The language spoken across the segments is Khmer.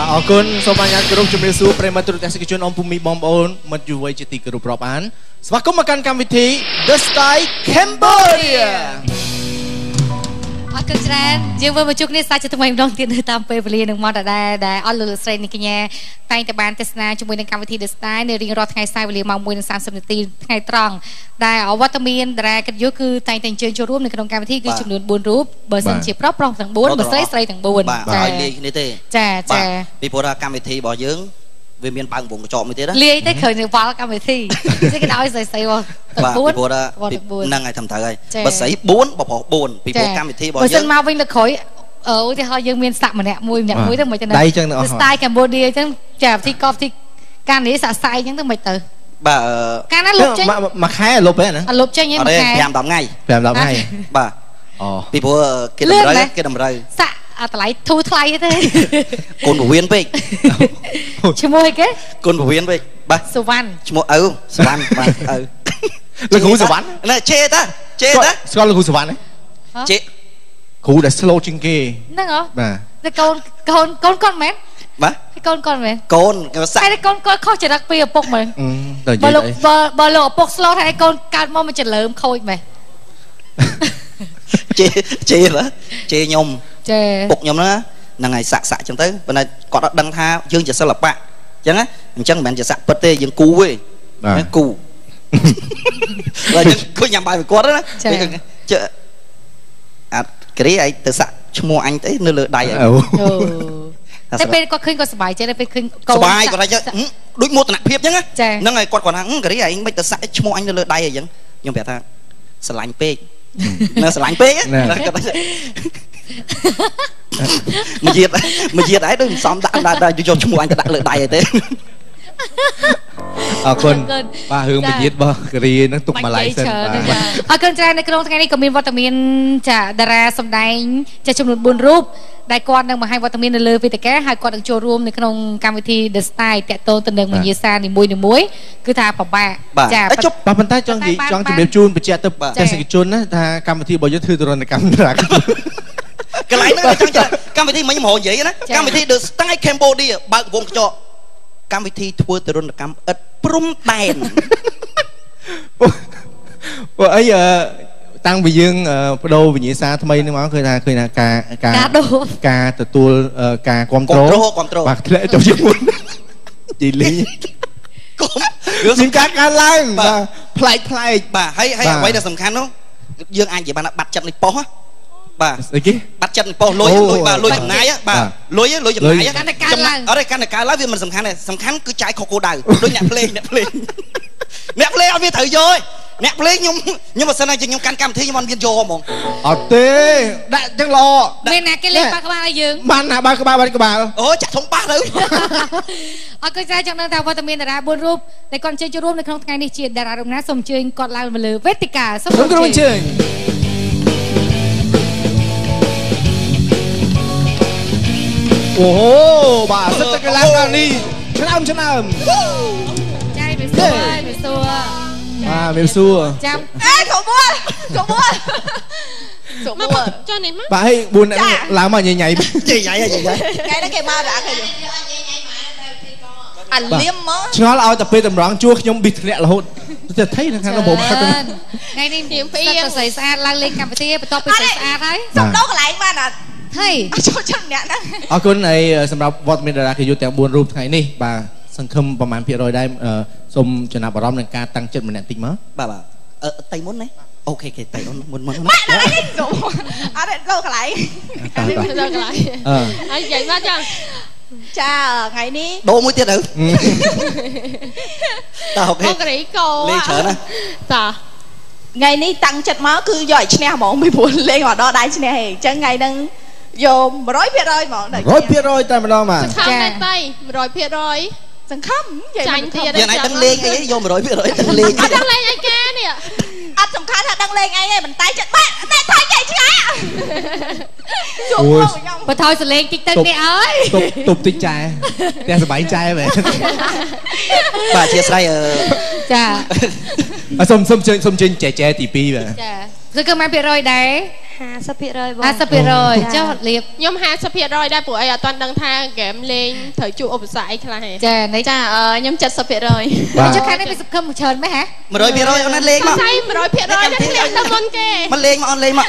អរគុណសូមអញ្ញាតគោរពជំរាបសួរប្រិយមិត្តទូរទស្សនិកជនអមភូមិបងប្អូនមិត្តយុវវ័យជាទីគោរពរាប់អានស្វាគមន៍មកកាន់កម្មវិធី The Style Cambodia អរគុណច្រើនយើងវិលមកជួបគ្នាសាជាថ្មីម្ដងទៀតនៅតាមពេលវេលានឹងមកដែលអស់លោកស្រីនេះកញ្ញាតែងតែបានទស្សនាជាមួយនឹងកម្មវិធី The Style នៅរៀងរាល់ថ្ងៃសៅរ៍វេលាម៉ោង 1:30 នាទីថ្ងៃត្រង់ដែលអវត្តមានតារាកិត្តិយសគឺតែងតែអញ្ជើញចូលរួមនៅក្នុងកម្មវិធីគឺចំនួន4រូបបើសិនជាប្រុសទាំង4បើស្រីទាំង4 បាទឲ្យលាយគ្នាទេចាពីព្រោះថាកម្មវិធីរបស់យើងវាមានបើកវងកញ្ចក់មួយទៀតណាលាយទៅឃើញនៅវល់កម្មវិធីស្អីគេឲ្យស្រីរបស់ទាំង4ពីព្រោះថាហ្នឹងហើយត្រឹមត្រូវហើយបើស្រី4បើប្រុស4ពីព្រោះកម្មវិធីរបស់យើងបើសិនមកវិញលើក្រោយឧទាហរណ៍យើងមានសាក់ម្នាក់មួយទៅមិនទៅដៃចឹងទៅអស់ Style Cambodia អញ្ចឹងចាវិធីកប់ទីការនេះសាក់សាយអញ្ចឹងទៅមិនទៅបាទកាលណាលុបចេញមួយខែលុបទេណាលុបចេញហ្នឹងមួយខែ 5-10ថ្ងៃ 5-10ថ្ងៃបាទអូពីព្រោះគេតម្រូវសាក់អាតម្លៃធូរថ្លៃទេគុណពវៀនពេកឈ្មោះអីគេគុណពវៀនពេកបាទសុវណ្ណឈ្មោះឪសុវណ្ណបាទឪលោកគ្រូសុវណ្ណណែជេតាស្គាល់លោកគ្រូសុវណ្ណទេជេគ្រូដែល slow ជាងគេហ្នឹងហ៎បាទកូនកូនមែនបាទកូនមែនកូនសាក់តែកូនខុសចរិតពីឪពុកមើលទៅនិយាយអីបើលោកឪពុក slow តែកូនកើតមកមិនចលើមខូចមែនជេខ្ញុំពុកខ្ញុំហ្នឹងហើយសាក់ចឹងទៅប៉ុន្តែគាត់អត់ដឹងថាយើងជាសិល្បៈចឹងណាអញ្ចឹងមិនមែនជាសាក់ពិតទេយើងគូទេគូបើយើងគួរញ៉ាំបាយគាត់ណាជើអត់គ្រាឲ្យទៅសាក់ឈ្មោះអញទៅនៅលើដៃអូតែពេលគាត់ឃើញគាត់សប្បាយចិត្តពេលឃើញកូនសប្បាយគាត់ថាដូចមោទនភាពចឹងហ្នឹងហើយគាត់ថាគ្រាឯងមិនទៅសាក់ឈ្មោះអញនៅលើដៃអីចឹងខ្ញុំប្រាប់ថាស្រឡាញ់ពេកនៅស្រឡាញ់ពេកមកជាតិឯងដូចមិនសមដាក់យកឈ្មោះអញទៅដាក់លើដៃឯទេអរគុណបាទរឿងវិញ្ញាណរបស់ករីហ្នឹងទុកមកឡៃសិនអរគុណច្រើននៅក្នុងថ្ងៃនេះក៏មានវត្តមានចាតារាសម្ដែងចាចំនួន4រូបដែលគាត់នឹងបង្ហាញវត្តមាននៅលើវេទិកាហើយគាត់នឹងចូលរួមនៅក្នុងកម្មវិធី The Style តាក់ទងទៅនឹងវិញ្ញាសានីមួយគឺថាពិបាកចាចុះប៉ុន្តែចង់ជំរាបជូនបញ្ជាក់ទៅទស្សនិកជនណាថាកម្មវិធីរបស់យើងធ្វើទរណកម្មតារាកន្លែងហ្នឹងចង់ចាកម្មវិធីមិញមករនិយាយណាកម្មវិធី The Style Cambodia បើកវងកញ្ចក់កម្មវិធីធ្វើទរណកម្មឥតព្រំដែនព្រោះអីតាំងពីយើងបដូរវិញ្ញាសាថ្មីនេះមកឃើញថាការទទួលការគ្រប់គ្រងបាទធ្លាក់ចុះជាមួយជីលីគុំមានការកើនឡើងបាទប្លែកបាទហើយអ្វីដែលសំខាន់នោះយើងអាចនិយាយបានបាត់ចិត្តនេះប៉ុសបាទអីគេបាត់ចិត្តនេះប៉ុសលុយបាទលុយចំណាយបាទលុយចំណាយកាន់តែកើនឡើងអត់ទេកាន់តែកើនឡើងវាមិនសំខាន់ទេសំខាន់គឺចាយខុសគោលដៅដូចអ្នកភ្លេងអត់វាត្រូវយកទេអ្នកភ្លេងខ្ញុំបើសិនណាខ្ញុំកាន់កម្មវិធីខ្ញុំអត់មានយកហ្មងអត់ទេដាក់ចឹងល្អមានណាគេលេងបាល់ក្បាលឲ្យយើងបានណាបាល់ក្បាលអូចាក់ធំបាសទៅអរគុណច្រើនចង់ដឹងថាវត្តមានតារា4រូបដែលគាត់អញ្ជើញចូលរួមនៅក្នុងថ្ងៃនេះជាតារារូបណាសូមអញ្ជើញគាត់ឡើងមកលើវេទិកាសូមអញ្ជើញអូបាទសិតតែកន្លងកាលនេះឆ្នើមចាយវាសួរមានសួរចាំកុំមួលចុះនេះមកបាទឲ្យ4នាក់ឡើងមកញ៉ៃហ្នឹងគេមកដាក់គេអាលៀមមកឆ្ងល់ឲ្យតែពេលតម្រង់ជួខ្ញុំប៊ីធ្លាក់រហូតទៅថៃនៅខាងผมផឹកថ្ងៃនេះព្រៀងស្អាតឡើងលេងកម្មវិធីបន្ទាប់ពីស្អាតហើយសុំដោកន្លែងបានអត់ហើយចូលចាំអ្នកហ្នឹងអរគុណហើយសម្រាប់វត្តមានតារាកិត្តិយសទាំង4រូបថ្ងៃនេះបាទសង្ឃឹមប្រហែលភាគរយដែរសូមចំណាប់អារម្មណ៍នឹងការតាំងចិត្តម្នាក់តិចមកបាទតៃមុនណាអូខេគេតៃមុនម៉ាក់ដល់នេះសុំអត់ដោកន្លែងហើយនិយាយមកចឹងចាថ្ងៃនេះដូរមួយទៀតទៅតើអូខេកូរីកោលេងច្រើនណាតាថ្ងៃនេះតាំងចិត្តមកគឺយកឲ្យឈ្នះហ្មងពីព្រោះលេងមកដល់ដៃឈ្នះឯងអញ្ចឹងថ្ងៃហ្នឹងយក 100% ហ្មង 100%តែម្ដងមកចា100% សង្ឃឹមចាញ់ទៀតយ៉ាងណាដឹងលេងអីយក 100% ដឹងលេងអត់ដឹងលេងអីគេនេះអត់សំខាន់ថាដឹងលេងអីទេមិនតែចិត្តបាក់តែថយគេឆ្ងាយជួបខ្ញុំបើថយសលេងតិចទៅនេះអើយទប់តិចចែផ្ទះសបៃចែមែនបាទអធិស្ឋានចាសូមជើញចែទី2បាទចាគឺគឺ100%ដែរ 50% 50%ចុះលៀបខ្ញុំ50%ដែរព្រោះអីអត់ទាន់ដឹងថាហ្គេមលេងត្រូវជួបឧបសគ្គអីខ្លះហ៎ចាខ្ញុំ70% ចុះខាងនេះវាសង្ឃឹមច្រើនមែនហ៎ 100%អូនណាលេងមក 100%នេះលេងទៅមុនគេមកលេងមកអូនលេងមក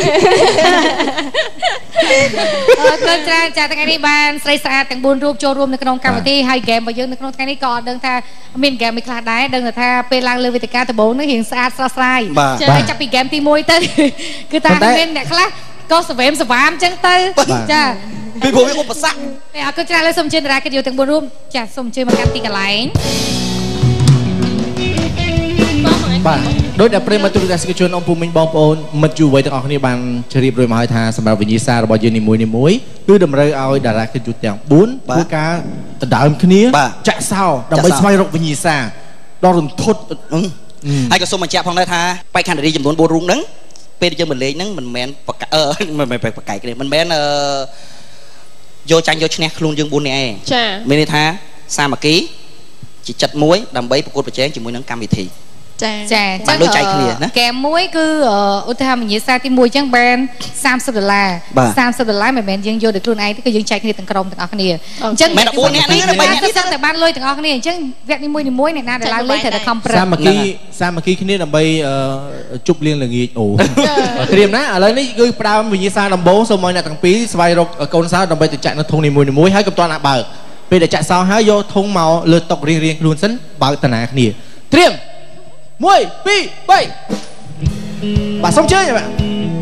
គឺច្រើនចាថ្ងៃនេះបានស្រីស្អាតទាំង4រូបចូលរួមនៅក្នុងកម្មវិធីហើយហ្គេមរបស់យើងនៅក្នុងថ្ងៃនេះក៏អត់ដឹងថាមានហ្គេមមួយខ្លះដែរដឹងថាពេលឡើងលើវេទិកាដំបូងនេះរៀងស្អាតស្រស់ស្រាយហើយចាប់ពីហ្គេមទី1ទៅគឺថាមានអ្នកខ្លះក៏សវេមសវាមអញ្ចឹងទៅចាពីព្រោះវាឧបសគ្គអរគុណច្រើនលើសូមជឿតារាកិត្តិយសទាំង4រូបចាសូមជឿមកកាន់ទីកន្លែងបាទដោយតែប្រិមត្តទូរទស្សនិកជនអង្គភូមិបងប្អូនមិត្តយុវវ័យទាំងអស់គ្នាបានជ្រាបរួចមកហើយថាសម្រាប់វិញ្ញាសារបស់យើងនីមួយៗគឺតម្រូវឲ្យតារាកិត្តិយសទាំង4ធ្វើការដណ្ដើមគ្នាចាក់សោដើម្បីស្វែងរកវិញ្ញាសាដ៏រន្ធត់ហើយក៏សូមបញ្ជាក់ផងដែរថាបេក្ខនារីចំនួន4រូបហ្នឹងពេលយើងមកលេងហ្នឹងមិនមែនមិនមែនបកាយគ្នាមិនមែនយកចាញ់យកឈ្នះខ្លួនយើង4នាក់ឯងចាមានន័យថាសាមគ្គីជាចិត្តមួយដើម្បីប្រកួតប្រជែងជាមួយនឹងកម្មវិធីចាបានដូចចែកគ្នាណាហ្គេមមួយគឺឧទាហរណ៍វិញ្ញាសាទី1អញ្ចឹងបាន$30មិនមែនយើងយកដោយខ្លួនឯងទេគឺយើងចែកគ្នាទាំងក្រុមទាំងអស់គ្នាអញ្ចឹងមិន4នាក់ហ្នឹង 3នាក់នេះតែបានលុយទាំងអស់គ្នាអញ្ចឹងវគ្គនីមួយៗអ្នកណាដែលឡើងលេងត្រូវតែខំប្រឹងសាមគ្គីគ្នាដើម្បីជប់លៀងល្ងាចអូត្រៀមណាឥឡូវនេះគឺផ្ដើមវិញ្ញាសាដំបូងសូមឲ្យអ្នកទាំងពីរស្វែងរកកូនសោដើម្បីទៅចាក់នៅធុងនីមួយៗហើយកុំតន់អាបើកពេលដែលចាក់សោហើយយកធុងមកលើតុរៀងខ្លួនសិនបើកតាណាគ្នាត្រៀម1 2 3បាទសូមជើញបាទ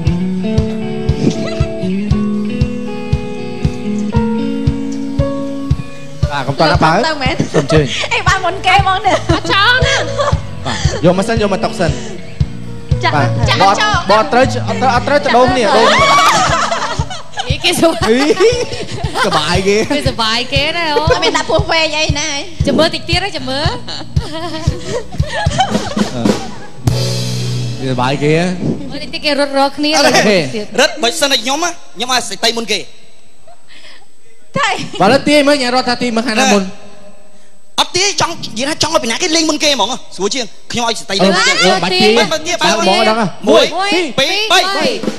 កុំតន់បើសូមជើញអីបានមុនគេហ្មងនេះអត់ចោលណាបាទយកមកសិនយកមកតុកសិនចាក់បត់ត្រូវអត់ត្រូវទៅដូងគ្នាដូងគេសុបាយគេគេសុបាយគេណាអូអត់មានដាក់ពោះវែងអីណាចាំមើលតិចទៀតហើយចាំមើលសុបាយគេមើលតិចទៀតគេរត់រកគ្នារត់បើសិនតែខ្ញុំឲ្យស្ទីមុនគេតែបើលើទាយមើលញ៉ាំរត់ថាទីមើលខាងណាមុនអត់ទាយចង់និយាយថាចង់ឲ្យពីណាគេលេងមុនគេហ្មងស្រួលជាងខ្ញុំឲ្យស្ទីលេងមុនគេបាច់ទាយបើហ្មងដឹង1 2 3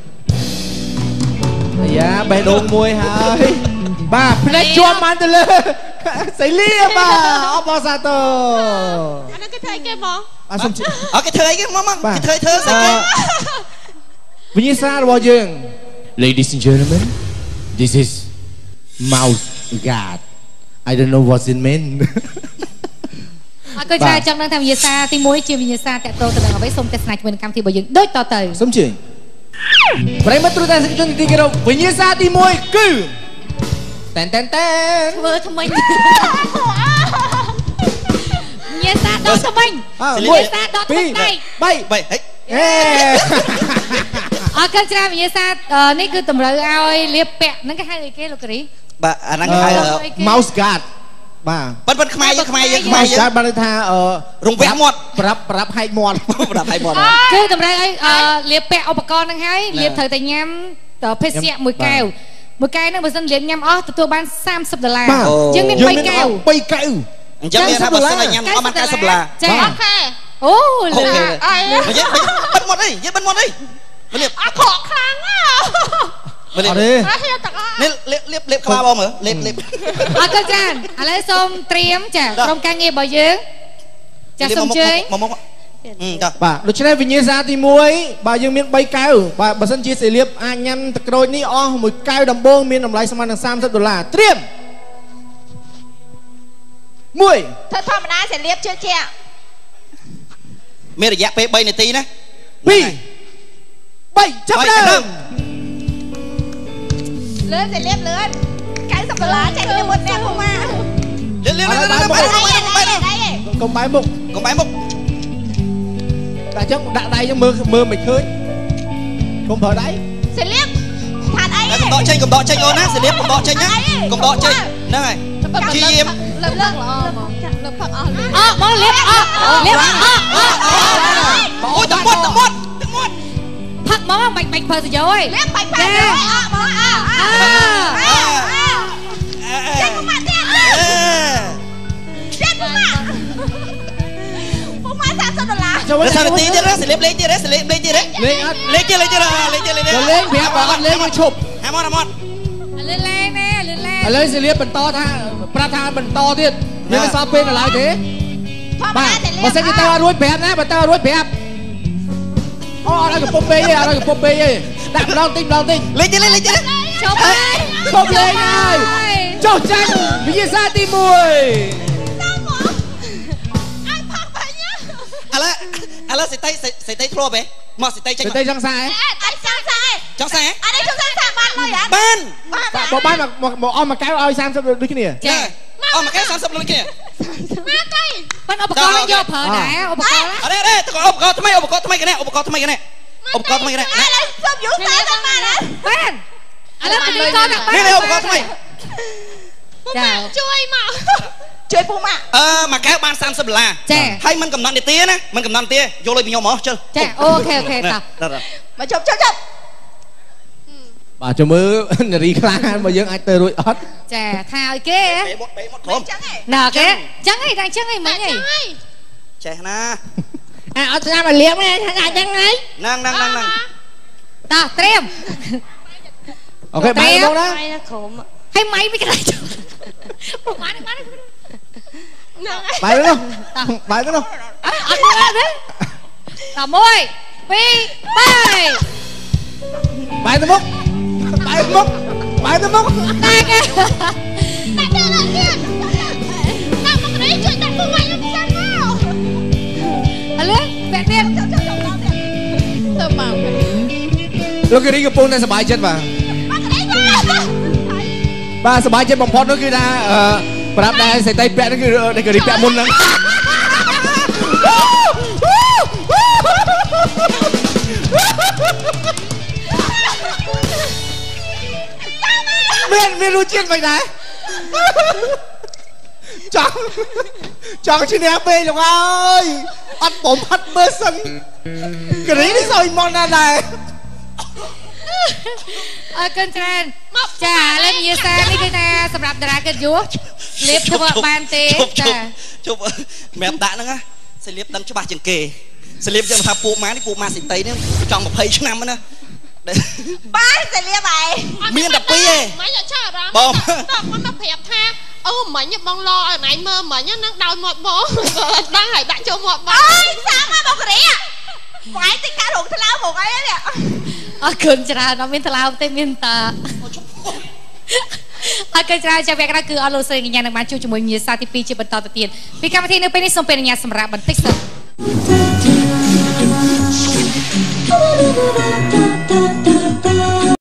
យ៉ាបេះដូងមួយហើយបាទភ្នែកជាប់បានទៅលើសៃលីបាទអបអសាទរអានេះគេធ្វើអីគេមកបាទសុំអូគេធ្វើអីគេមកគេធ្វើស្អីគេវិញ្ញាសារបស់យើង Ladies and gentlemen this is mouse god I don't know what's it mean អរគុណច្រើនចង់ដឹងថាវិញ្ញាសាទី1ជាវិញ្ញាសាតកតទៅនឹងអ្វីសូមទស្សនាជាមួយនឹងកម្មវិធីរបស់យើងដូចតទៅសូមជឿប្រិមត្តទូរទស្សនិកជនទីគោរពវិញ្ញាសាទី1គឺតែនធ្វើថ្មីវិញ្ញាសាដកថ្មីវិញ្ញាសាដកថ្មី 3ហេអរគុណច្រើនវិញ្ញាសានេះគឺតម្រូវឲ្យលាបពាក់ហ្នឹងគេហៅអីគេលោកគ្រីបាទអាហ្នឹងគេហៅ mouse guard បាទប៉ុន្តែខ្មែរយើងបានថារង្វះមាត់ប្រាប់ហែកមាត់គឺតម្រូវឲ្យលាបពាក់ឧបករណ៍ហ្នឹងហើយលាបត្រូវតែញ៉ាំភេសជ្ជៈមួយកែវហ្នឹងបើសិនលាបញ៉ាំអស់ទទួលបាន$30យើងមាន3កែវអញ្ចឹងមានថាបើសិនញ៉ាំអស់បាន$90 ចាអូខេអូអីនិយាយបិទមាត់អីមកលាបអត់ខកខ្លាំងណាអត់ទេនេះលាបក្បាលបងមើលលាបអរគុណច្រើនឥឡូវសូមត្រៀមចាក្រុមការងាររបស់យើងចាសូមជើញបាទដូច្នេះវិញ្ញាសាទី1បាទយើងមាន3កែវបាទបើសិនជាសេលាបអាចញ៉ាំទឹកក្រូចនេះអស់មួយកែវដំបូងមានតម្លៃស្មើនឹង$30ត្រៀម1 ធ្វើធម្មតាសេលាបជឿជាក់មានរយៈពេល3នាទីណា 2 3ចាប់ដើមលឿនសេលាបលឿន$90ចេះគ្នាមុនអ្នកខ្ញុំមកលឿនកុំបែរមុខតែចឹងដាក់ដៃយើងមើលមិនឃើញកុំប្រើដៃសេលាបថាអីកុំដកចេញអូនណាសេលាបកុំដកចេញណាកុំដកចេញហ្នឹងហើយជាយាមលើកល្អមកលើកផឹកអស់មកលាបអូយទឹកមាត់ផឹកមកមិនប្រើសយោឯងលាបបាច់ប្រើមកចេញមកទៀតចេញមក$30 ចូលទៅទីទៀតណាសេលាបលេងទៀតសេលាបលេងទៀតលេងអត់លេងទៀត lên bẹp bà lên nó chụp hai mót lên lên nè lên lên lên sẽ liếc bẩn to tha tha bẩn toទៀតnhưng mà sao bên là lại thế bà sẽ cái tao đuôi bẹp nè bà tao đuôi bẹp đây cái pop bê đạp long tinh lên chứ chụp lên này chụp tranh vì như ra tim mùi ala sẽ tay thua bé mà sẽ tay tranh tay răng sai trong sai anh ấy trong sai ban rồi ạ bộ ban mà om mà cái ơi sang sao được cái này mà cái sang sập lên kia มันอุปกรณ์มันโยกเผยไหนอุปกรณ์อะไรอุปกรณ์ทำไมกันแน่อุปกรณ์ทำไมกันแน่อะไรชอบยุ่งสายกันมานะเป็นอะไรเป็นอุปกรณ์แบบนี่อุปกรณ์ทำไมช่วยมาช่วยปูมา mà cái ban sang sập là hay mình cầm nón để tía nè mình cầm nón tía vô lên bị nhau mỏ chưa โอเคต่อมาจบ bà cho mơ rì khla mà dân ai tơ rồi ớt chè thao kia nè kia trắng ấy đang trắng ấy mấy nhỉ chè na ở ra mà liếm này thằng trắng ấy năng ta trem ok máy đâu đó hay máy với cái này bài nữa không bài nữa không tao môi pi bay bài tôi mốc ta kìa vẹn tiền lúc cái đi cái pôn này sờ bài chân bà sờ bài chân bằng phốt nó cứ ra bà đạp đây xài tay bẹ nó cứ đây cứ đi bẹ môn lắm miền lưu chiên vậy này chọn trên em bê rồi ơi ăn bổng hắt bơ sân cái đấy rồi món này cơn tràn trả lên như xe đi cái nè sầm rạp đá cái dúa liệp cho vợ bàn tê chụp mẹ đã nữa sẽ liệp đâm cho bà chừng kề sẽ liệp cho thằng phụ má xịt tây nữa trong một phây năm nữa ba sẽ liệp vậy miên đập pi mấy giờ chơi rồi bom con nó phẹp tha mấy nhật bông lo ở này mơ mấy nhật nó đau một bố đang hải bạn cho một bố ơi sao mà bông cái à phải tính cả ruột thằng lao một ấy nè cơn tràn nó miên thằng lao tê miên ta cơn tràn cho việc đóคืออารมณ์เสียงอย่างนั้นมาช่วยจมูกมีสาธิตปีจีบต่อตัวเตียนปีการที่นึกเป็นนิสมเป็นอย่างสำหรับบันทึก